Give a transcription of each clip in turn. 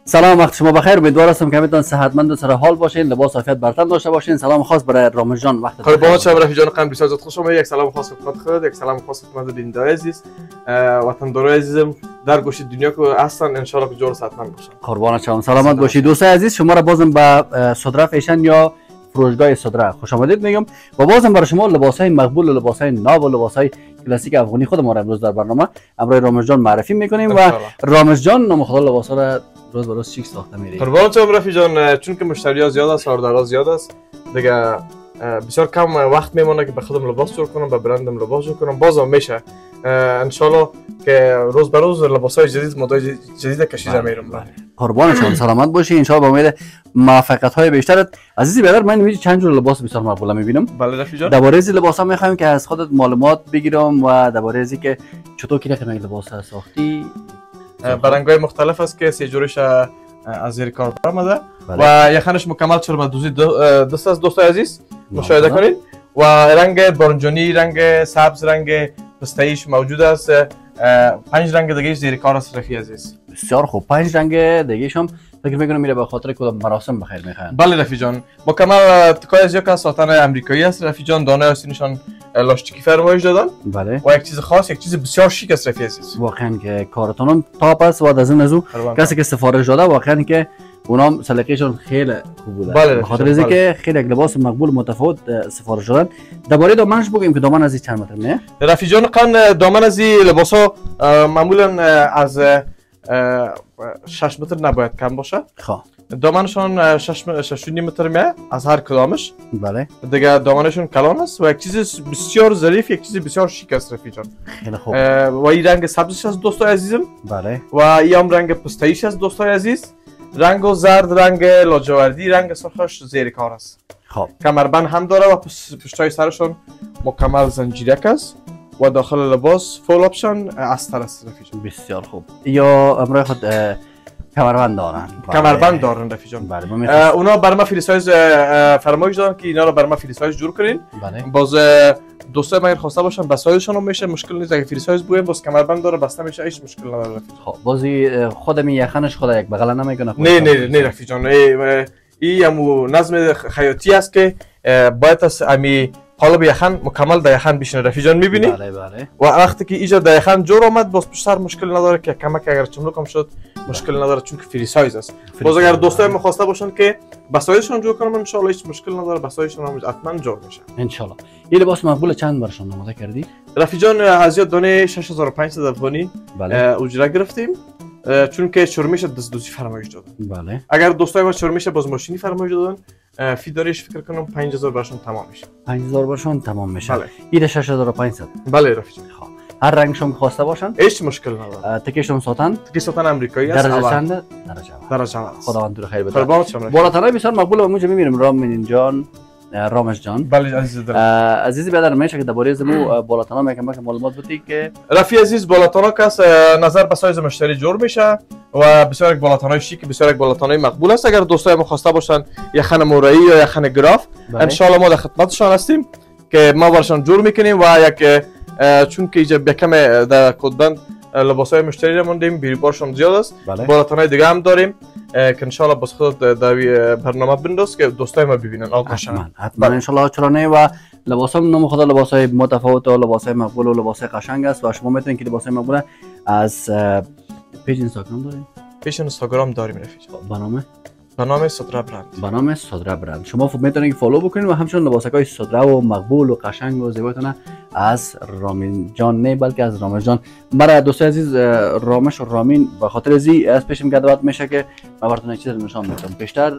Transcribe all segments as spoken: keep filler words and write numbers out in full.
سلام، وقت شما بخیر. امیدوار هستم که همتون صحتمند و سر حال باشین، لباس عافیت بر تن داشته باشین. سلام خاص برای رامز جان. وقت بخیر. با شما رفیق جان قم بسیار خوش اومدید. یک سلام خاص خدمت خود، یک سلام خاص خدمت بیننده عزیز، وطندار عزیزم در گوشه دنیا که هستن، ان شاء الله که جور صحتمند باشن. قربان شما، سلامت باشید. دوستای عزیز، شما را بازم به صدرا فیشن یا فروشگاه صدرا خوش آمدید میگم و بازم برای شما لباسای مقبول و لباسای ناب و لباسای کلاسیک افغانی خود ما را امروز در برنامه امروز رامز جان معرفی میکنیم و رامز جان نام خدا لباسا را روز به روز شیک ساخته میره. قربان شما رفیق جان، چون که مشتری‌ها زیاد است، آردرها زیاد است، دیگه بسیار کم وقت میمونه که به خودم لباس جور کنم، به برندم لباس جور کنم. بازم میشه ان شاء الله که روز به روز لباسای جدید، مدل جدید کشیده میرم. قربان شما، سلامت باشی. ان شاء الله با امید موفقیت های بیشتر. عزیزی برادر، من میبینم چند جور لباس بسیار مقبول میبینم. بله رفیق جان، درباره از لباسا میخوایم که از خودت معلومات بگیرم و درباره از اینکه چطور کی رقم لباس ساختی. برنگای مختلف است که سه جورش از زیر کار برآمده و یخنش مکمل چرم دوزی دست از دوستای عزیز مشاهده کنید و رنگ برنجونی، رنگ سبز، رنگ پسته‌ایش موجود است. پنج رنگ دیگه زیر کار است رفیق عزیز. بسیار خوب. پنج رنگ دیگه هم فکر میکنم میره به خاطر کدام مراسم بخیر میخوان. بله رفیق جان، مکمل تکای از یک ساتن آمریکایی است رفیق جان. دانه آستینشان لاستیکی فرمایش دادن. بله. و یک چیز خاص، یک چیز بسیار شیک است رفیق عزیز. واقعا که کارتون تاپ است و از این ازو کسی که سفارش داده واقعا که اونام سلیقه‌شون خیلی خوب بوده. بله به خاطر از اینکه خیلی لباس مقبول متفاوت سفارش دادن. درباره دامنش بگیم که دامن از این چند متر نه؟ رفیق جان قن دامن از این لباسا معمولا از شش متر نباید کم باشه. خب دامنشون شش و نیم متر میه از هر کدامش. بله. دیگه دامنشون کلان است و یک چیز بسیار ظریف، یک چیز بسیار شیک است رفیق جان. خیلی خوب. و این رنگ سبزش از دوستای عزیزم. بله. و این هم رنگ پسته‌ایش از دوستای عزیز. رنگ و زرد، رنگ لاجوردی، رنگ سرخش زیر کار است. خب کمربند هم داره و پشتای سرشون مکمل زنجیرک است و داخل لباس فول آپشن استر است رفیق جان. بسیار خوب. یا امروز خود کمربند دارن. کمربند دارن رفیق جان. بله. اونا بر ما فری سایز فرمایش دادن که اینا رو بر ما فری سایز جور کنین. بله. باز دوستای من خواسته باشن با سایزشون هم میشه، مشکل نیست. اگه فری سایز بگیم باز کمربند داره بسته میشه، هیچ مشکل نداره رفیق. خب بازی خودم یخنش خدا یک بغل نمیکنه. نه نه نه رفیق جان، این همو نظم خیاطی است که باید از امی قالب یخن مکمل در یخن بشینه رفیق جان. میبینی؟ بله بله. و وقتی که اینجا در یخن جور آمد باز پشتر مشکل نداره که کمک اگر چملو کم شد مشکل نداره چون که فری سایز است. باز اگر دوستای ما خواسته باشن که با سایزشون جور کنم ان شاء الله هیچ مشکل نداره، با سایزشون هم حتما جور میشه ان شاء الله. این لباس مقبول چند برشون آماده کردی؟ رفیق جان از یاد دانه شش هزار و پانصد افغانی بله اجره گرفتیم چون که شرمیش دست دوزی فرمایش دادن. بله. اگر دوستای ما شرمیش باز ماشینی فرمایش دادن فی داریش فکر کنم پنج هزار برشون تمام میشه. پنج هزار برشون تمام میشه. بله. این شش هزار و پانصد. بله رفیق جان. خب هر رنگشون خواسته باشن هیچ مشکل نداره. تکیشون ساتن؟ تکی ساتن آمریکایی است. درجه چند؟ درجه اول. درجه اول. خداوند تو خیر بده. قربان شما. بالاتنای بسیار مقبول و موجه میبینیم رامین جان، رامز جان. بله عزیز دلم. عزیزی برادر میشه که درباره زمو بالاتنا میگم که معلومات بدی که رفیق عزیز بالاتنا کس نظر به سایز مشتری جور میشه و بسیار یک بالاتنای شیک، بسیار یک بالاتنای مقبول است. اگر دوستای ما خواسته باشن یخن مورایی یا یخن گراف ان شاء الله ما در خدمتشان هستیم که ما برشان جور میکنیم و یک چون که اینجا یکم در کدبند لباسای مشتری را موندیم، بیری بارشون زیاد است. بله. بالاتنای دیگه هم داریم که ان شاء الله بس خود در برنامه بنداز که دوستای ما ببینن آقاشن. حتما حتما ان شاء الله. چرا نه. و لباسام نام خدا لباسای متفاوت و لباسای مقبول و لباسای قشنگ است و شما میتونید که لباسای مقبول از پیج اینستاگرام داریم. پیج اینستاگرام داریم رفیق. با نام به نام صدرا برند. به نام صدرا برند. شما میتونید فالو بکنید و همچنین لباسای صدرا و مقبول و قشنگ و زیباتون از رامین جان نه بلکه از رامز جان. برای دوستای عزیز رامش و رامین به خاطر ازی از پیشم گدوات میشه که ما براتون یک چیز نشون میدم. بیشتر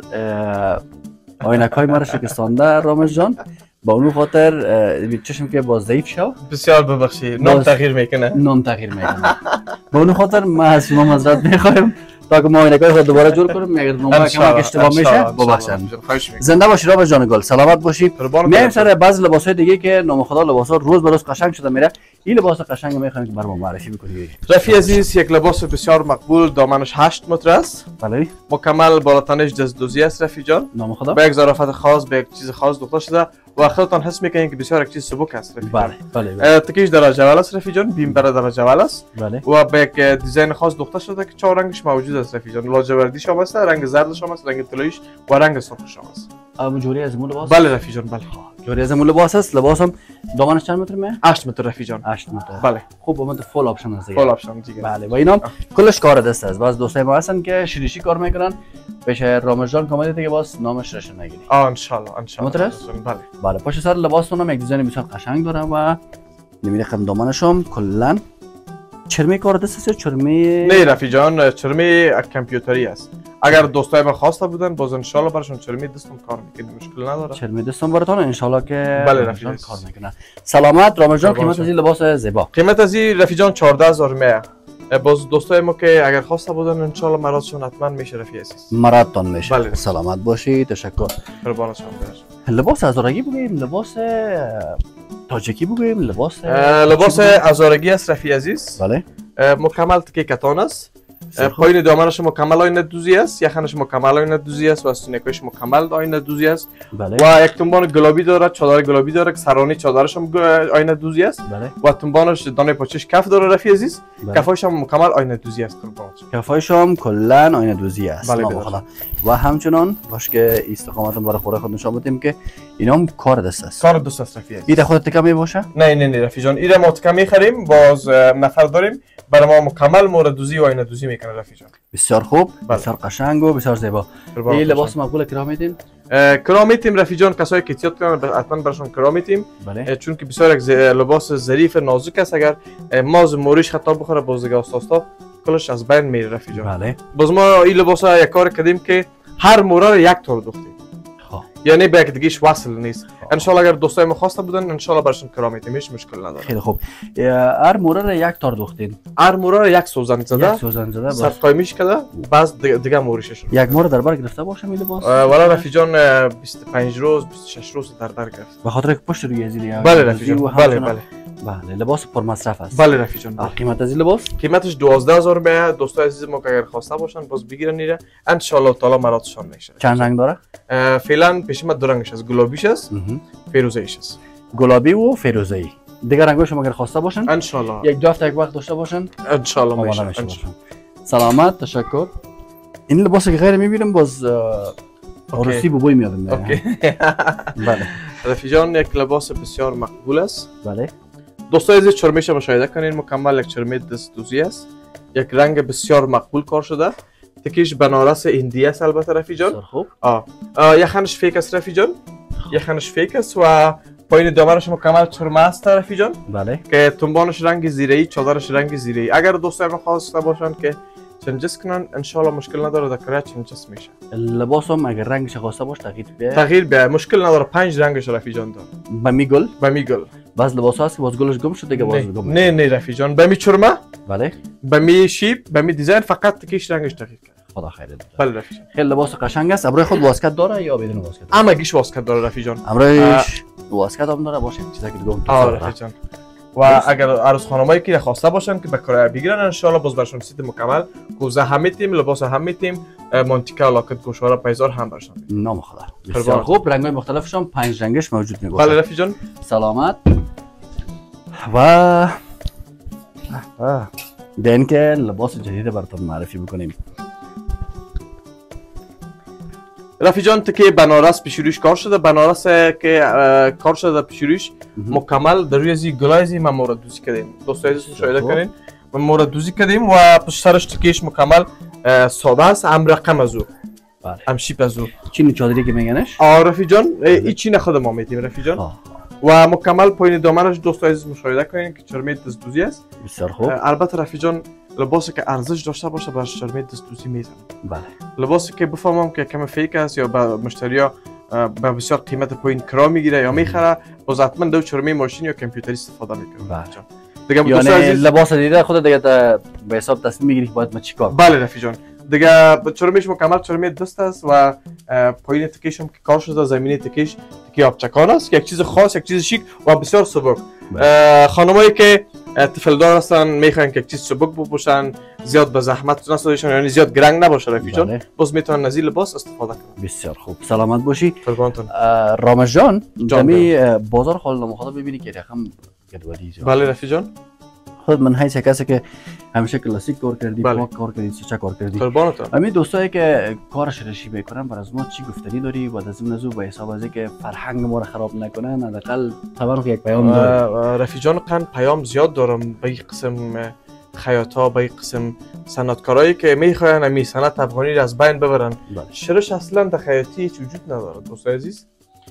آینکای ما رو شکستانده رامز جان، با اون خاطر چشم که باز ضعیف شو. بسیار ببخشید نام تغییر میکنه. نام تغییر میکنه. با اون خاطر ما از شما معذرت میخوایم تا که ما آینکای خود دوباره جور کنیم. اگر نمونه که اشتباه میشه ببخشید. زنده باشی رامز جان گل، سلامت باشی. میایم سر بعضی لباسای دیگه که نام خدا لباسا روز به روز قشنگ شده میره. این لباس قشنگ میخوایم که برام معرفی بکنی. رفیق عزیز یک لباس بسیار مقبول، دامنش هشت متر است. بله. مکمل بالاتنش دست دوزی است رفیق جان. نام خدا. با یک ظرافت خاص، با یک چیز خاص دوخته شده و خودتان حس میکنین که بسیار یک چیز سبک است رفیق. بله بله بله. تکیش درجه اول است رفیق جان، بیم بر درجه اول است. بله. و به یک دیزاین خاص دوخته شده که چهار رنگش موجود است رفیق جان. لاجوردیش هم است، رنگ زردش هم است، رنگ طلاییش و رنگ سرخش هم است. ام جوری از مون لباس؟ بله رفیق جان بله. جوری از مون لباس است. لباس هم دامنش چند متر میه؟ هشت متر رفیق جان. هشت متر. بله. خوب اومد فول آپشن است. فول آپشن دیگه. بله و اینا کلش کار دست است. باز دوستای ما هستن که شیریشی کار میکنن. پیش رامز جان کامل دیگه باز نامش رشن نگیری. آه ان شاء الله ان شاء الله. مترس؟ بله. بله پشت سر لباستون هم یک دیزاین بسیار قشنگ داره و نمیده خم دامنش هم کلا چرمی کار دست است یا چرمی؟ نه رفیق جان چرمی کامپیوتری است. اگر دوستای ما خواسته بودن باز ان شاء الله براشون چرمی دستم کار میکنه، مشکل نداره. چرمی دستم براتون ان شاء الله که بله رفیق کار میکنه. سلامت رامز جان. قیمت از این لباس زیبا؟ قیمت از این رفیق جان چهارده هزار میه. باز دوستای ما که اگر خواسته بودن ان شاء الله مرادشون حتما میشه رفیق عزیز. مرادتان میشه. بله. سلامت باشی. تشکر. قربان شما برم. لباس هزارگی بگیم، لباس تاجیکی بگیم، لباس لباس هزارگی است رفیق عزیز. بله. مکمل تکی کتان است. پایین دامنش مکمل آینه دوزی است، یخنش مکمل آینه دوزی است و سینه‌کش مکمل آینه دوزی است. بله. و یک تنبان گلابی داره، چادر گلابی داره که سرانی چادرش هم آینه دوزی است. بله. و تنبانش دانه پاچش کف داره رفیق عزیز. بله. کفایش هم مکمل آینه دوزی است قربانش. کفایش هم کلا آینه دوزی است. بله بله. و همچنان باش که استقامتم برای خوره خود نشون بدیم که اینا هم کار دست است. کار دست است رفیق عزیز. ایده خودت تکم میباشه؟ نه نه نه رفیق جان، ایده ما تکم میخریم، باز نفر داریم برای ما مکمل مورد دوزی و آینه دوزی میکنه رفیق جان. بسیار خوب. بله. بسیار قشنگ و بسیار زیبا. این لباس مقبول کرا میدین؟ کرا میتیم رفیق جان، کسایی که احتیاط کنن حتما براشون کرا میتیم. بله. چون که بسیار یک لباس ظریف نازک است، اگر ماز موریش خطا بخوره باز دیگه استاستا کلش از بین میره رفیق جان. بله. باز ما این لباس ها یک کار کردیم که هر موره رو یک طور دوختیم. یعنی به یک دیگهش وصل نیست. ان شاء الله اگر دوستای ما خواسته بودن ان شاء الله براشون کرا میتیم، هیچ مشکل نداره. خیلی خوب. هر موره رو یک تار دوختین؟ هر موره رو یک سوزن زده. یک سوزن زده. سر قایمیش کرده باز دیگه, دیگه موریشش. یک موره در بر گرفته باشه می لباس؟ والا رفیق جان بیست و پنج روز بیست و شش روز در بر گرفت. به خاطر که پشت روی ازیلی. بله رفیق جان. بله بله. بله لباس پر مصرف است. بله رفیق جان. قیمت از این لباس؟ قیمتش دوازده هزار میه. دوستای عزیز ما که اگر خواسته باشن باز بگیرن میره ان شاء الله تعالی مرادشان میشه. چند رنگ داره؟ فعلا پیش ما دو رنگش است، گلابیش است، فیروزه‌ایش است. گلابی و فیروزه‌ای. دیگر رنگاش هم اگر خواسته باشن ان شاء الله یک دو هفته یک وقت داشته باشن ان شاء الله میشه. سلامت. تشکر. این لباسی که غیر میبینم باز عروسی بوی میاد. اوکی. بله. رفیق جان یک لباس بسیار مقبول است. بله. دوستای عزیز چرمیش مشاهده کنین، مکمل یک چرمی دست دوزی است، یک رنگ بسیار مقبول کار شده، تکیش بنارس هندی است البته رفیق جان. خوب. آه. یخنش فیک است رفیق جان، یخنش فیک است و پایین دامنش مکمل چرمه است رفیق جان. بله. که تنبانش رنگ زیره‌ای، چادرش رنگ زیره‌ای. اگر دوستای ما خواسته باشن که چنجس کنن ان شاء الله مشکل نداره، دکره چنجس میشه. لباس هم اگر رنگش خواسته باشه تغییر بیه تغییر بیه مشکل نداره، پنج رنگش رفیق جان داره. بمی گل؟ بمی گل. باز لباس هست که باز گلش گم شد دیگه باز گم. نه نه رفیق جان، بمی چرمه. بله. بمی شیپ، بمی دیزاین، فقط تکیش رنگش تغییر کرد. خدا خیر بده. بله رفیق. خیلی لباس قشنگ است. ابروی خود واسکت داره یا بدون واسکت؟ همگیش واسکت داره رفیق جان. ابرویش واسکت هم داره باشه چیزا که دیگه اون تو رفیق جان. و اگر عروس خانمایی که خواسته باشن که به کرایه بگیرن ان شاء الله باز برشون سیت مکمل کوزه هم میتیم، لباس هم میتیم، مانتیکا، لاکت، گوشواره، پیزار هم برشون. نام خدا. بسیار خوب. رنگ‌های مختلفش هم پنج رنگش موجود میباشه. بله رفیق جان. سلامت. و دین که لباس جدید براتون معرفی بکنیم. رفیق جان که بنارس پیشرویش کار شده، بنارس که کار شده پیشرویش مکمل در روی زی گلایزی ما مورد دوزی کردیم. دوستای عزیز مشاهده کنین ما مورد دوزی کردیم و پشت سرش تکیش مکمل ساده است، هم رقم از او. بله. هم شیپ از او. چین چادری که میگنش؟ آه رفیق جان این چین خود ما میتیم رفیق جان. آه. و مکمل پایین دامنش دوستای عزیز مشاهده کنین که چرمی دست دوزی است. بسیار خوب. البته رفیق جان لباسی که ارزش داشته باشه بر چرمی دست دوزی میزنه. بله. لباسی که بفهمم که کم فیک است یا به مشتریا به بسیار قیمت پایین کرا میگیره یا میخره، باز حتما دو چرمی ماشین یا کامپیوتری استفاده میکنه. بله. دیگه یعنی عزیز... لباس دیده خود دیگه به حساب تصمیم میگیری که باید ما چیکار. بله رفیق جان. دیگه چرمیش مکمل چرمی دست است و پایین تکیش هم که کار شده، زمینه تکیش تکی آبچکان است که یک چیز خاص، یک چیز شیک و بسیار سبک. خانمایی که طفلدار هستن میخوان که چیز سبک بپوشن زیاد به زحمت نسازشون یعنی زیاد گرنگ نباشه رفیق جان بله. باز میتونن از این لباس استفاده کنن. بسیار خوب سلامت باشی. قربانتون. رامش جان جان جمی بازار خال مخاطب ببینی که رقم گدولی زیاد. بله رفیق جان. خود من حیث کسی که همیشه کلاسیک کار کردی بله. پاک کار کردی سوچه کار کردی قربانتون. همین دوستایی که کار شرشی میکنن بر از ما چی گفتنی داری و از این نزو به حساب از اینکه فرهنگ ما رو خراب نکنن حداقل طبعا یک پیام داره. رفیق جان قن پیام زیاد دارم به این قسم خیاطا به این قسم صنعتکارایی که میخواین همین صنعت افغانی رو از بین ببرن. بله. شرش اصلا در خیاطی هیچ وجود نداره دوستای عزیز.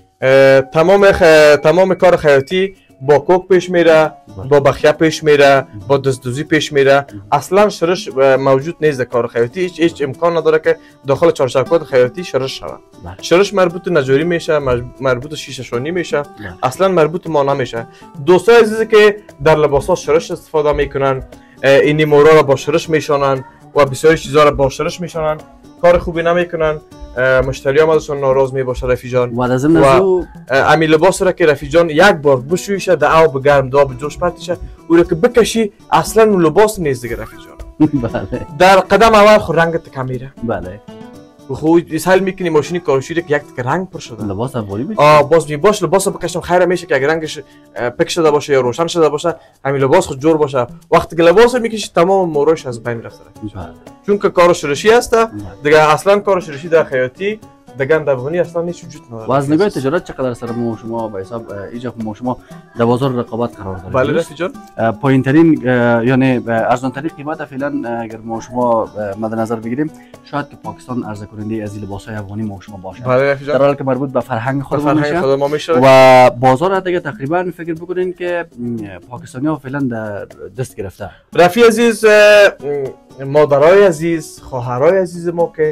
تمام خ... تمام کار خیاطی با کوک پیش میره، با بخیه پیش میره، با دزدوزی پیش میره. اصلا شرش موجود نیست در کار خیاطی. هیچ هیچ امکان نداره که داخل چهارچوبات خیاطی شرش شود. شرش مربوط نجاری میشه، مربوط شیشه شونی میشه، اصلا مربوط ما نمیشه. دوستای عزیزی که در لباسا شرش استفاده میکنن، اینی مورا را با شرش میشونن و بسیاری چیزا را با شرش میشونن، کار خوبی نمیکنن. مشتری هم ازشون ناراض می باشه رفیق جان. و از این نزو امی لباس را که رفیق جان یک بار بشویشه در آب گرم در آب جوش پرتشه او را که بکشی اصلا اون لباس نیست دیگه رفیق جان. بله. در قدم اول خود رنگت کم میره. بله. خود اسهال میکنی ماشین کاروشی که یک تک رنگ پر شده. لباس افغانی میشه. آه باز می باش لباس بکشم خیر میشه که اگه رنگش پک شده باشه یا روشن شده باشه همین لباس خود جور باشه. وقتی که لباس میکشی تمام موروش از بین رفته. بله. چون که کار شرشی هست دیگه اصلا کار شرشی در خیاطی دگان افغانی اصلا هیچ وجود نداره. و از نگاه تجارت چقدر سر ما شما به حساب اینجا ما شما در بازار رقابت قرار دارید؟ بله رفیق جان. پایین ترین یعنی ارزان ترین قیمت فعلا اگر ما شما مد نظر بگیریم شاید که پاکستان عرضه کننده از لباس‌های افغانی ما شما باشه. بله رفیق جان. در حالی که مربوط به فرهنگ خود ما میشه. خود ما میشه. و بازار دیگه تقریبا فکر بکنین که پاکستانی‌ها فعلا در دست گرفته. رفیق عزیز، مادرای عزیز، خواهرای عزیز ما که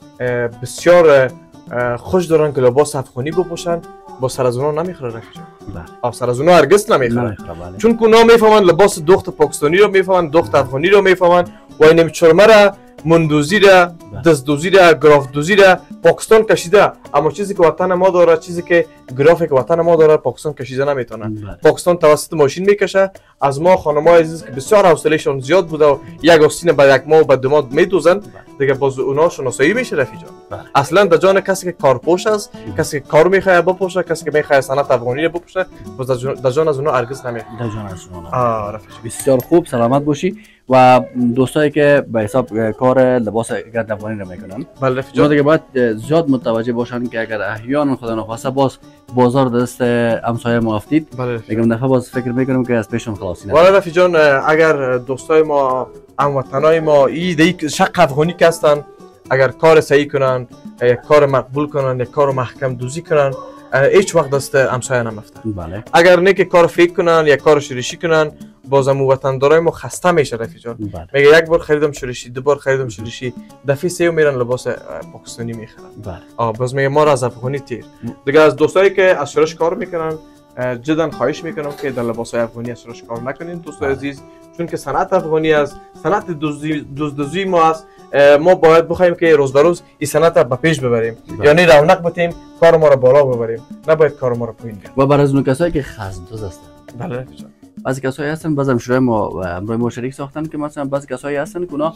بسیار خوش دارن که لباس افغانی بپوشن با سر از اونا نمیخوره رفیق جان. بله. سر از اونا هرگز نمیخوره. بله. چون که اونا میفهمن لباس دخت پاکستانی رو میفهمن، دخت افغانی رو میفهمن و این چرمه را مندوزی را دزدوزی را گراف دوزی را پاکستان کشیده، اما چیزی که وطن ما داره، چیزی که گرافی که وطن ما داره پاکستان کشیده نمیتونه. پاکستان توسط ماشین میکشه. از ما خانم‌های عزیز که بسیار حوصله‌شون زیاد بوده و یک آستین به یک ماه و به دو ماه میدوزن دیگه باز اونا شناسایی میشه رفیق جان. اصلا در جان کسی که کارپوش است، کسی که کار میخواد بپوشه، کسی که میخواد صنعت افغانی رو بپوشه باز در جان از اونا هرگز نمیاد. در جان از اونا. آ رفیق بسیار خوب سلامت باشی. و دوستایی که به حساب کار لباس گرد افغانی رو میکنن بله رفیق جان دیگه باید زیاد متوجه باشن که اگر احیانا خدا نخواسته باز بازار دست همسایه ما افتید میگم دفعه باز فکر میکنم که از پیشون خلاصی نشه. والا رفیق جان اگر دوستای ما هموطنای ما این شق افغانی که هستن اگر کار صحیح کنن، یک کار مقبول کنن، یک کار محکم دوزی کنن هیچ وقت دست همسایه نمیفته. بله. اگر نه که کار فیک کنن یا کار شریشی کنن بازم وطندارای ما خسته میشه رفیق جان. بله. میگه یک بار خریدم شریشی، دو بار خریدم شریشی، دفعه سوم میرن لباس پاکستانی میخرن. بله. آ باز میگه ما را از افغانی تیر. دیگه از دوستایی که از شرش کار میکنن جدا خواهش میکنم که در لباسای افغانی از شرش کار نکنین دوستای عزیز، چون که صنعت افغانی است، صنعت دزدوزی ما است. ما باید بخوایم که روز به روز این صنعت را به پیش ببریم. بله. یعنی رونق بتیم، کار ما را بالا ببریم، نباید کار ما را پایین بیاریم. و بر از اون کسایی که خزم‌دوز هستن. بله رفیق جان. بعضی کسایی هستن بعضی همشورای ما همراه ما شریک ساختن که مثلا بعضی کسایی هستن که اونا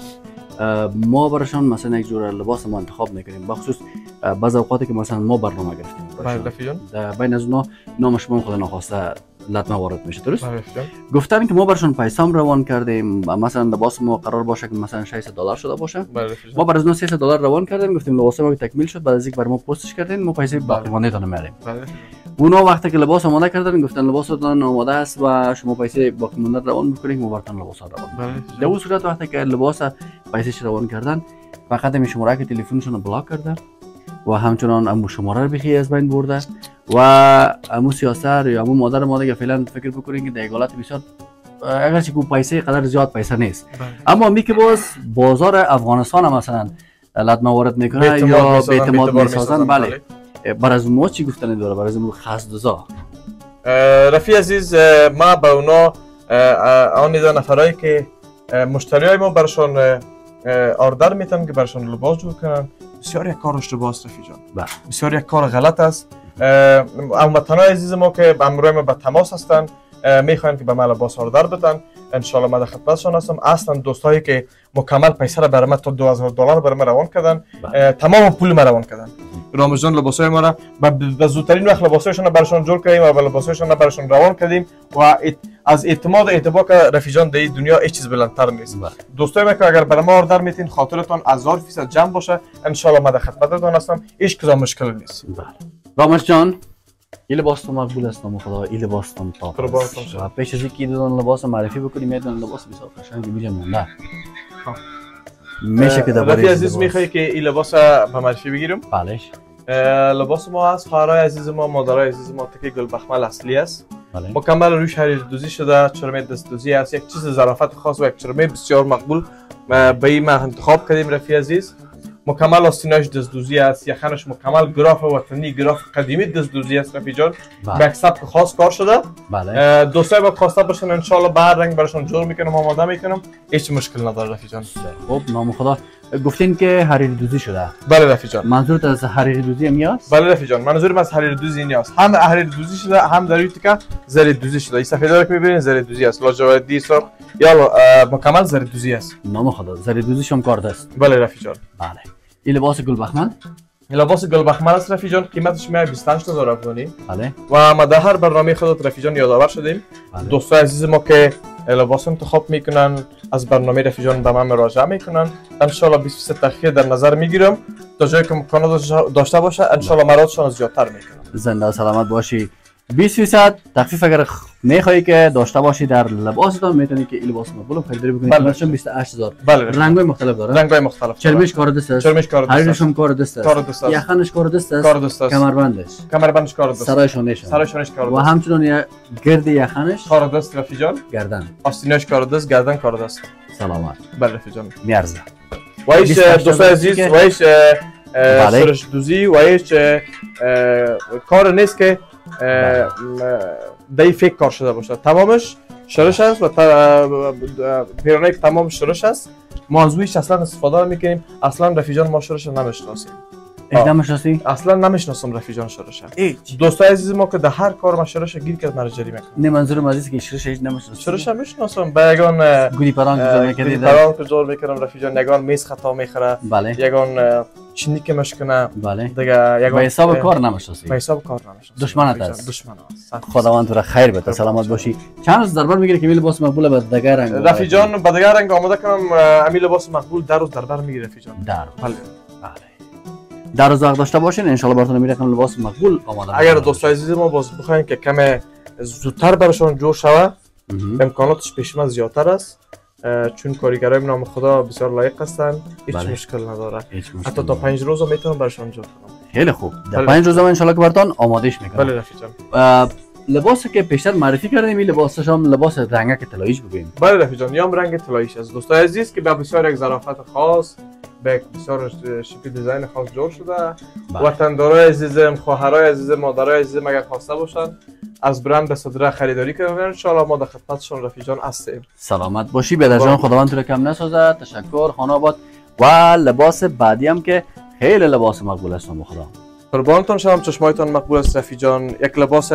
ما براشون مثلا یک جور لباس ما انتخاب میکنیم، بخصوص بعضی اوقاتی که مثلا ما برنامه گرفتیم. بله رفیق جان. در بین از اونا نام شما خدا نخواسته لطمه وارد میشه، درست؟ بله رفیق جان. گفتن که ما براشون پیسام روان کردیم، مثلا لباس ما قرار باشه که مثلا ششصد دلار شده باشه. بله رفیق جان. ما برای از سیصد دلار روان کردیم، گفتیم لباس ما تکمیل شد، بعد از اینکه بر ما پستش کردین ما پیسه باقی مانده تون میاریم. بله. اونا وقتی که لباس آماده کردن گفتن لباستون آماده است و شما پیسه باقی مانده روان میکنید ما براتون لباس روان. بله. در اون صورت وقتی که لباس پیسه روان کردن فقط می شماره که تلفنشون رو بلاک کردن و همچنان امو شماره رو بخی از بین برده و امو سیاسر یا امو مادر ما دیگه فعلا فکر بکنین که در حالت بسیار اگرچه کو پیسه قدر زیاد پیسه نیست، اما می که باز بازار افغانستان هم مثلا لطمه وارد میکنه یا بی‌اعتماد میسازن. بله. بر از ما چی گفتن داره بر از اون خزدزا؟ رفیق عزیز ما به اونا آن دو نفرایی که مشتریای ما برشون آردر میتن که برشون لباس جور کنن بسیار یک کار اشتباه است رفیق جان. بسیار یک کار غلط است. هموطنای عزیز ما که امروز ما به تماس هستن میخوان که به ما لباس آردر بدن ان شاء الله ما در خدمتشان هستم. اصلا دوستایی که مکمل پیسه را برام تا دو هزار دلار برام روان کردن، تمام پول ما روان کردن. رامز جان لباسای ما را به زودترین وقت لباسایشون براشون جور کردیم و لباسایشون براشون روان کردیم و از اعتماد و اعتبار که رفیق جان در دنیا هیچ چیز بلندتر نیست. دوستای ما که اگر برای ما اوردر میتین خاطرتون هزار فیصد جمع باشه، ان شاء الله ما در خدمتتون هستم، هیچ کدام مشکل نیست. رامز جان این لباس تو مقبول است نام خدا، این لباس تو طاق است. و پیش از اینکه دون لباس معرفی بکنیم یه دون لباس بسیار قشنگی میگم مونده. میشه که درباره رفیق عزیز میخوای که این لباس به معرفی بگیرم؟ بله. لباس ما از خواهرای عزیز ما، مادرای عزیز ما تکه گل بخمل اصلی است. بله. مکمل روش حریر دوزی شده، چرمه دست دوزی است، یک چیز ظرافت خاص و یک چرمه بسیار مقبول به این ما انتخاب کردیم رفیق عزیز. مکمل آستیناش دستدوزی است، یخنش مکمل گراف وطنی، گراف قدیمی دستدوزی است رفیق جان. به یک سبک خاص کار شده. بله. دوستای با خواسته باشن ان شاء الله به هر رنگ براشون جور میکنم، آماده میکنم، هیچ مشکل نداره رفیق جان. خب نام خدا گفتین که حریر دوزی شده. بله رفیق جان. منظورت از حریر دوزی میاست؟ بله رفیق جان، منظورم از حریر دوزی نیست. هم حریر دوزی شده، هم در این تیکه زری دوزی شده. این سفیدی که میبینین زری دوزی است، لاجوردی سرخ یا مکمل زری دوزی است. نام خدا زری دوزی شم کار دست. بله رفیق جان. بله. این لباس گل بخمل؟ این لباس گل بخمل است رفیق جان، قیمتش میاد بیست و پنج هزار افغانی. بله. و ما در هر برنامه خودت رفیق جان یادآور شدیم. بله. دوستای عزیز ما که لباس انتخاب میکنن از برنامه رفیق جان به من مراجعه میکنن، ان شاء الله بیست فیصد تخفیف در نظر میگیرم تا جایی که امکانات داشته باشه، ان شاء الله مرادشان زیادتر میکنم. زنده و سلامت باشی. بیست فیصد تخفیف اگر میخوایی که داشته باشی در لباستان میتونی که این لباس مقبول خریداری بکنی. قیمتش بیست و هشت هزار. بله. رنگ‌های مختلف داره. رنگ‌های مختلف. چرمش کار دست است. چرمش کار دست است. حریرش هم کار دست است. کار دست است. یخنش کار دست است. کار دست است. کمربندش. کمربندش کار دست است. سرای شانهش. سرای شانهش کار دست. و همچنین گرد یخنش کار دست رفیق جان. گردن. آستینش کار دست، گردن کار دست. سلامت. بله رفیق جان. میارزه. و ایش دوستای عزیز و ایش سرش دوزی و ایش کار نیست که دای فیک کار شده باشه، تمامش شرش است و پیرانه که تمام شرش است. ما از ویش اصلا استفاده میکنیم. اصلا رفیق جان ما شرش نمیشناسیم. نمیشناسی؟ اصلا نمیشناسم رفیق جان شرش. دوستای عزیز ما که در هر کار ما شرش گیر کرد مرا جریمه میکنه. نه منظورم از اینه که شرش هیچ نمیشناسم. شرش میشناسم. با یگان گودی پران که جور میکنید. گودی پران که جور میکنم رفیق جان، یگان میز خطا میخره. بله. یگان چینی که مشکنه. بله. دیگه یگان به حساب کار نمیشناسی. به حساب کار نمیشناسی. دشمنت است. دشمن است. خداوند تو را خیر بده، سلامت باشی. چند روز دربار میگیره که این لباس مقبول به دگر رنگ. رفیق جان به دگر رنگ آماده کنم، امی لباس مقبول در روز دربار میگیره رفیق جان. در. بله. بله. در روز وقت داشته باشین ان شاء الله براتون میرسم لباس مقبول آماده. اگر دوستای عزیز ما باز بخواین که کم زودتر براشون جور شوه، امکاناتش پیش ما زیادتر است، چون کارگرای نام خدا بسیار لایق هستند، هیچ بله. مشکل نداره. حتی تا پنج روز میتونم براشون جور کنم. خیلی خوب. در پنج روز ان شاء الله که براتون آمادهش میکنم. بله رفیق جان. لباسی که پیشتر معرفی کردیم این لباسش هم لباس رنگک طلاییش بگیم. بله رفیق جان، یام رنگ طلاییش است. دوستای عزیز که به بسیار یک ظرافت خاص، به بسیار شکل دیزاین خاص جور شده. وطندارای عزیزم، خواهرای عزیزم، مادرای عزیزم اگر خواسته باشن از برند به صدره خریداری کنن، ان شاء الله ما در خدمتشون رفیق جان هستیم. سلامت باشی. بدر جان خداوند تو را کم نسازه. تشکر خانه آباد. و لباس بعدی هم که خیلی لباس مقبول است نام خدا. قربانتون شدم، چشمایتان مقبول است رفیق جان. یک لباس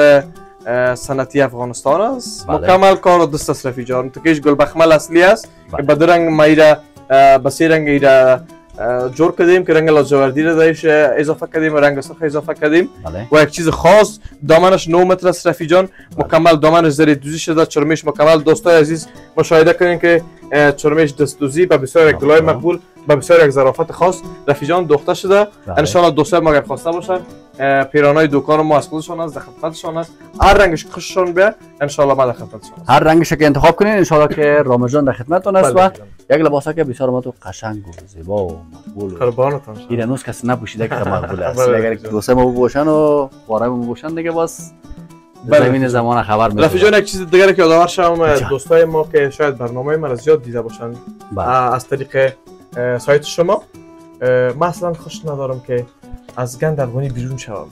سنتی افغانستان است. بله. مکمل کار و دست است رفیق جان. تکیش گل بخمل اصلی است. بله. که به رنگ مایره به سه رنگ ایره جور کردیم که رنگ لاجوردی را درش اضافه کردیم و رنگ سرخ اضافه کردیم. بله. و یک چیز خاص دامنش نه متر است رفیق جان. بله. مکمل دامنش زری دوزی شده، چرمش مکمل. دوستای عزیز مشاهده کنین که چرمش دست دوزی به بسیار یک گلای مقبول، به بسیار یک ظرافت خاص رفیق جان دوخته شده. بله. ان شاء الله دوستای ما اگر خواسته باشن پیرانای دکان ما از خودشون است، در خدمتشون است. هر رنگش خوششون بیاد ان شاء الله ما در خدمتشون است. هر رنگش که انتخاب کنین ان شاء الله که رامز جان در خدمتتون است. و یک لباس که بسیار ما تو قشنگ و زیبا و مقبول. قربانتون شما. ایرانوس کسی نپوشیده که مقبول است. اگر دوستای ما بپوشن و بارای ما بپوشن دیگه باز زمین زمان خبر میشه. رفیق جان یک چیز دیگه که یادآور شم، دوستای ما که شاید برنامه ما را زیاد دیده باشن از طریق سایت شما، من اصلا خوش ندارم که از گند افغانی بیرون شوم.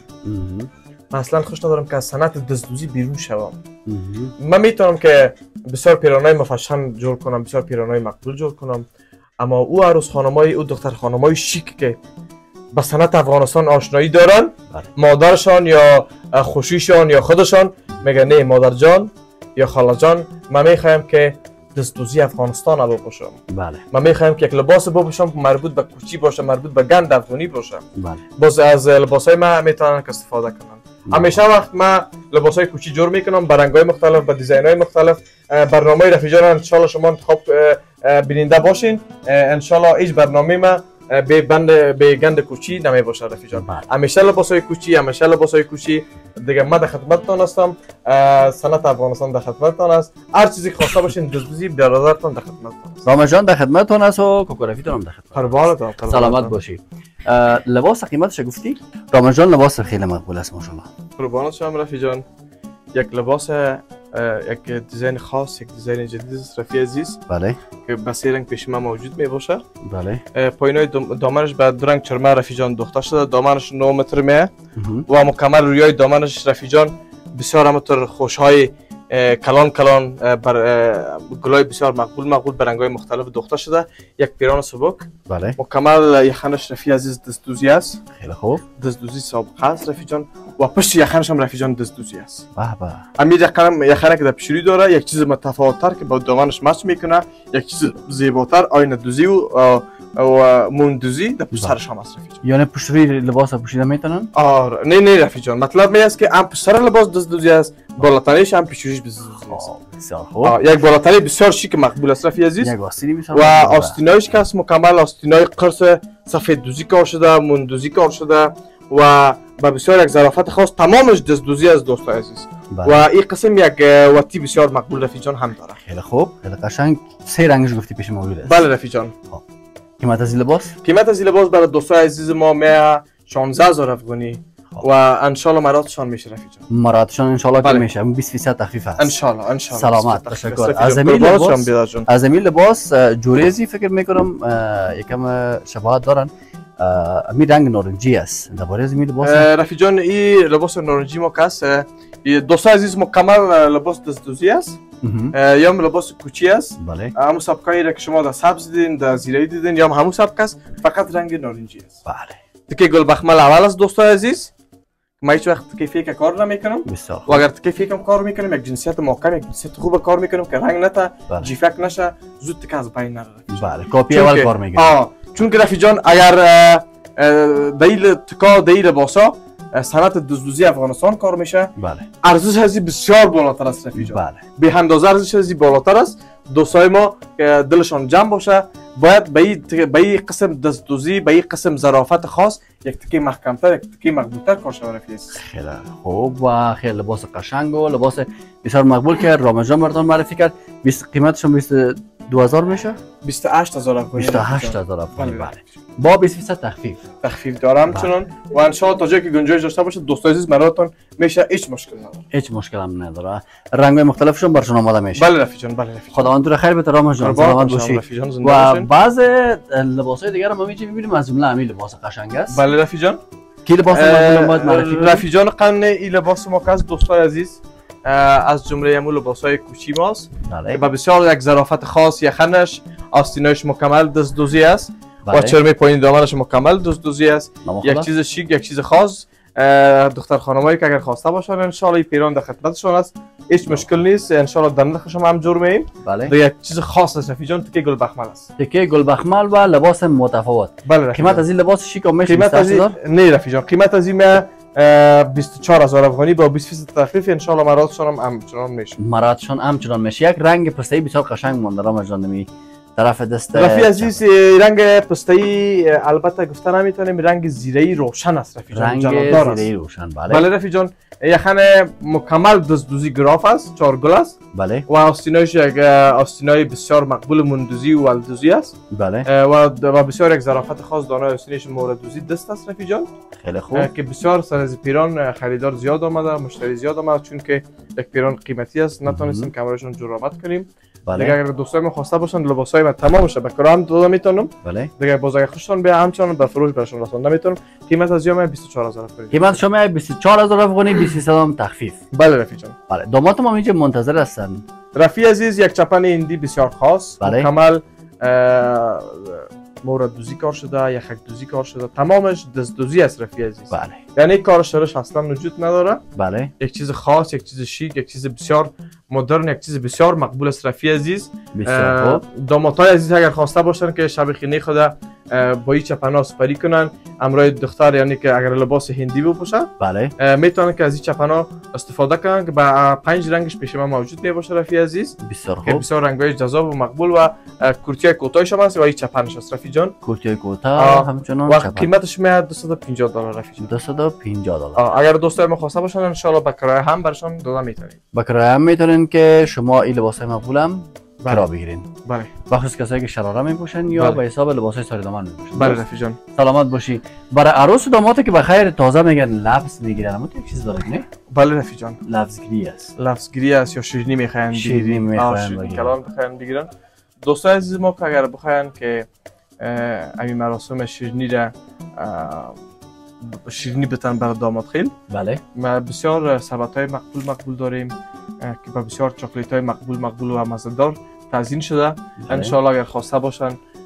من اصلا خوش ندارم که از صنعت دزدوزی بیرون شوم. من میتونم که بسیار پیرانای مفشن جور کنم، بسیار پیرانای مقبول جور کنم، اما او عروس خانمای، او دختر خانمای شیک که با صنعت افغانستان آشنایی دارن، مادرشان یا خوشیشان یا خودشان میگن نه مادر جان یا خاله جان، من میخوایم که دستوزی افغانستان رو بپوشم. بله. من میخوایم که یک لباس بپوشم مربوط به کوچی باشه، مربوط به گند افغانی باشه. بله. باز از لباسای من میتونن که استفاده کنن. همیشه وقت من لباسای کوچی جور میکنم با رنگ‌های مختلف، با دیزاین‌های مختلف. برنامه رفیق جان ان شاء الله شما انتخاب بیننده باشین. ان شاء الله هیچ برنامه ما به بند به گند کوچی نمی باشه رفیق جان. همیشه لباسای کوچی، همیشه لباسای کوچی دیگه. من در خدمتتون هستم. صنعت افغانستان در خدمتتون است. هر چیزی خواسته باشین دزدوزی برادرتون در خدمتتون است. رامز جان در خدمتتون است و کوکو رفیقتون هم در خدمت. قربانتون. سلامت باشی. لباس قیمتش گفتی؟ رامز جان لباس خیلی مقبول است ماشاءالله. قربانت شما رفیق جان. یک لباس یک دیزاین خاص، یک دیزاین جدید است رفیق عزیز. بله. که به سه رنگ پیش ما موجود می باشه. بله. پایینای دامنش به دو رنگ چرمه رفیق جان دوخته شده. دامنش نه متر میه و مکمل رویای دامنش رفیق جان بسیار همونطور خوشهای کلان کلان بر گلای بسیار مقبول مقبول به رنگ‌های مختلف دوخته شده. یک پیران سبک. بله. مکمل یخنش رفیق عزیز دستدوزی است. خیلی خوب. دستدوزی سابقه است رفیق جان و پشت یخنش هم رفیق جان دستدوزی است. به به. امیر یخنم یخنه که در پیشوری داره یک چیز متفاوت‌تر که با دامنش مچ میکنه، یک چیز زیباتر آینه دوزی و و موندوزی در پشت سرش هم است رفیق جان. یعنی پشت لباس پوشیده میتونن؟ آره نه نه رفیق جان مطلب می است که هم پشت سر لباس دستدوزی است، بالاتنیش هم پیشوریش دستدوزی است. بسیار خوب. یک بالاتنی بسیار شیک مقبول است رفیق عزیز. یک آستینی بسیار و آستینایش که است مکمل آستینای قرص سفید دوزی کار شده، موندوزی کار شده و با بسیار یک ظرافت خاص تمامش دستدوزی از دوستای عزیز. و این قسم یک واتی بسیار مقبول رفیق جان هم داره. خیلی خوب. خیلی قشنگ. سه رنگش گفتی پیش موجود است. بله رفیق جان. قیمت از این لباس؟ قیمت از این لباس برای دوستای عزیز ما میه شانزده هزار افغانی و ان شاء الله مراتشان میشه رفیق جان. مراتشان ان شاء الله که میشه. بیست درصد تخفیف است. ان شاء الله ان شاء الله. سلامت. تشکر. از این لباس از این لباس جوریزی فکر میکنم یکم شباهت دارن. می رنگ نارنجی است. درباره از این لباس رفیق جان این لباس نارنجی ما کاست. دوستای عزیز مکمل لباس دستدوزی است. یا لباس کوچی است. بله. همون سبکایی را که شما در سبز دیدین، در زیرایی دیدین یا همون سبک است، فقط رنگ نارنجی است. بله. تکه گل بخمل اول است دوستای عزیز. ما هیچ وقت تکه فیک کار نمیکنم. بسیار. و اگر تکه فیک هم کار میکنم یک جنسیت محکم، یک جنسیت خوب کار میکنم که رنگ نتا، جیفک نشه، زود تکه از بین نره. بله. کپی اول کار میکنم. آه. چون که رفیق جان اگر دلیل تکا دلیل لباسا صنعت دزدوزی افغانستان کار میشه. بله. ارزش ازی بسیار بالاتر است رفیق جان. بله. به اندازه ارزش ازی بالاتر است. دوستای ما که دلشان جمع باشه باید به این به این قسم دزدوزی، به این قسم ظرافت خاص یک تکی محکمتر، یک تکی مقبولتر کار شده رفیق. خیلی خوب و خیلی لباس قشنگ و لباس بسیار مقبول که رامز جان براتون معرفی کرد. قیمتش هم بیست و دو هزار میشه؟ بیست و هشت هزار افغانی. بیست و هشت هزار افغانی. بله. با بیست درصد تخفیف. تخفیف دارم چنان و ان شاء الله تا جایی که گنجایش داشته باشه دوستای عزیز مراتون میشه هیچ مشکل نداره. هیچ مشکل هم نداره. رنگ‌های مختلفشون براتون آماده میشه. بله رفیق جان، بله رفیق. خداوند تو خیر بده رامز جان. سلامت باشی. و بعض لباسای دیگه ما می‌بینیم می‌بینیم از جمله همین لباس قشنگ است. بله رفیق جان. کی لباس ما باید معرفی کنیم؟ رفیق جان قن این لباس ما که از دوستای عزیز از جمله همون لباسای کوچی ماست. بله. و بسیار یک ظرافت خاص یخنش، آستینایش مکمل دزدوزی است. و چرم پایین دامنش مکمل دزدوزی است. یک چیز شیک، یک چیز خاص. دختر خانمایی که اگر خواسته باشن ان شاء الله پیران در خدمتشون است. هیچ مشکل نیست. ان شاء الله در نرخش هم جور مییم. بله. یک چیز خاص است رفیق جان، تکه گل بخمل است. تکه گل بخمل و لباس متفاوت. بله. قیمت از این لباس شیک و میشه قیمت از این نه رفیق جان، قیمت از این بیست و چهار هزار افغانی با بیست درصد تخفیف ان شاء الله مراتشون هم همچنان میشه. مراتشون همچنان میشه. یک رنگ پسته‌ای بسیار قشنگ مونده رامز جان می طرف دست رفیق عزیز. رنگ پسته‌ای البته گفته نمیتونیم، رنگ زیره‌ای روشن است رفیق جان. رنگ زیره‌ای روشن. بله. بله رفیق جان. یخن مکمل دزدوزی گراف است، چهار گل است. بله. و آستینایش یک آستینای بسیار مقبول موندوزی و الدوزی است. بله. و و بسیار یک ظرافت خاص دانای آستینایش موردوزی دست است رفیق جان. خیلی خوب. که بسیار سر از پیران خریدار زیاد آمده، مشتری زیاد آمده چون که یک پیران قیمتی است، نتونستیم کامرشون جورآمد کنیم. بله. دیگه اگر دوستای ما خواسته باشن لباسای ما تمامش به کرام داده میتونم. بله. دیگه باز اگه خوشتون بیاد همچنان به فروش برشون رسونده میتونم. قیمت از یوم بیست و چهار هزار افغانی. قیمت شما بیست و چهار هزار افغانی، بیست درصد هم تخفیف. بله رفیق جان. بله. داماد ما اینجا منتظر هستن. رفیق عزیز یک چپن هندی بسیار خاص. بله. کامل مورد دوزی کار شده، یک خک دوزی کار شده، تمامش دزدوزی است رفیق عزیز. بله. یعنی کارش درش اصلا وجود نداره. بله. یک چیز خاص، یک چیز شیک، یک چیز بسیار مدرن، یک چیز بسیار مقبول است رفیع عزیز. بسیار خوب. دامادهای عزیز اگر خواسته باشن که شب خینه خود با این چپنا سپری کنن امروی دختر، یعنی که اگر لباس هندی بپوشن، بله، میتونن که از این چپنا استفاده کنن که با پنج رنگش پیش ما موجود می باشه رفیع عزیز. بسیار خوب. که بسیار رنگای جذاب و مقبول و کورتی کوتاهش هم هست و این چپنش است رفیع جان. کورتی کوتاه همچنان و قیمتش میاد دویست و پنجاه دلار رفیع جان. دویست و پنجاه دلار. اگر دوستای ما خواسته باشن ان شاء الله به کرایه هم برشون داده میتونید. به کرایه هم میتونین که شما این لباسای مقبول هم کرا بگیرین. بله. بخصوص کسایی که شراره میپوشن یا به حساب لباسای ساری دامن میپوشن. بله رفیع جان. سلامت باشی. برای عروس و داماد که بخیر تازه میگن لفظ میگیرن، اما تو یک چیز دارید نه؟ بله رفیع جان. لفظگیری است. لفظگیری است یا شیرینی میخواین شیرینی میخواین بگیرن. کلام بخواین بگیرن. دوستای عزیز ما که اگر بخواین که همین مراسم شیرینی را شیرینی بتن برای داماد خیل، بله، ما بسیار سبدهای مقبول مقبول داریم که با بسیار چاکلیت های مقبول مقبول و مزه‌دار تزیین شده. ان شاء الله اگر خواسته باشن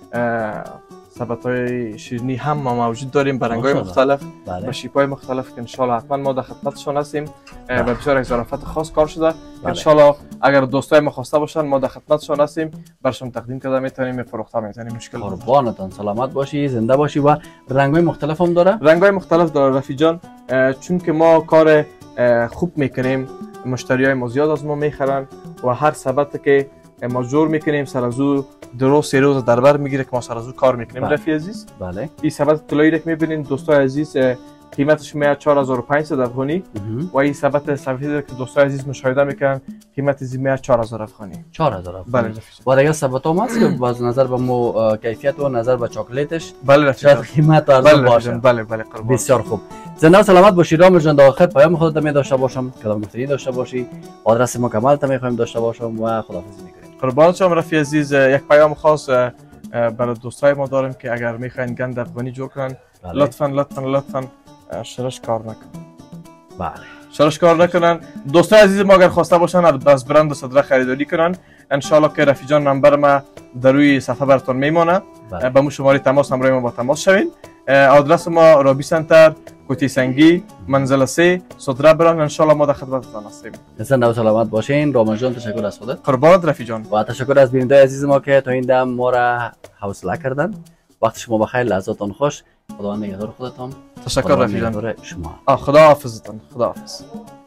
سبدهای شیرینی هم ما موجود داریم به رنگ‌های مختلف، بله، و شیپ‌های مختلف که ان شاء الله حتما ما در خدمتشون هستیم و بسیار یک ظرافت خاص کار شده. ان شاء الله اگر دوستای ما خواسته باشن ما در خدمتشون هستیم، برشون تقدیم کرده میتونیم فروخته میتونیم. مشکل قربانتان، سلامت باشی، زنده باشی. و رنگ‌های مختلف هم داره؟ رنگ‌های مختلف داره رفیع جان، چون که ما کار خوب میکنیم، مشتریای ما زیاد از ما میخرن و هر سبد که ما جور میکنیم سر از او دو سه روز در بر میگیره که ما سر از او کار میکنیم. رفیع عزیز، بله، این سبد طلایی رو میبینین دوستای عزیز قیمتش میاد چهار هزار و پانصد افغانی و این سبد سفید که دوستای عزیز مشاهده میکنن قیمت از میاد چهار هزار افغانی. چهار هزار افغانی. بله. و دیگه سبد هم هست که باز نظر به مو کیفیت و نظر به چاکلیتش، بله رفیع، قیمت ارزان باشه. بله بله قربان. بسیار خوب. زنده و سلامت باشی رامز جان. در آخر پیام خودت می داشته باشم، کلام گفتنی داشته باشی، آدرس مکمل تا میخوایم داشته باشم و خداحافظی میکنیم. قربان شما رفیع عزیز. یک پیام خاص برای دوستای ما داریم که اگر میخواین گند افغانی جور کنن، لطفاً لطفاً لطفاً شرش کار نکنن. بله، شرش کار نکنن. دوستای عزیز ما اگر خواسته باشن از برند صدره خریداری کنن، ان شاء الله که رفیع جان نمبر ما در روی صفحه براتون میمونه. با مو شماره تماس همراه ما با تماس شوین. آدرس ما رابی سنتر، کوتی سنگی، منزل سه، صدره بران. ان شاء الله ما در خدمتتون هستیم. زنده و سلامت باشین. رامز جان تشکر از خودت. قربانت رفیع جان. و تشکر از بیننده عزیز ما که تا این دم ما را حوصله کردن. وقت شما بخیر، لحظاتون خوش. خدا نگهدار خودتان. تشکر رفیع جان. شما. خدا حافظتان. خدا حافظ.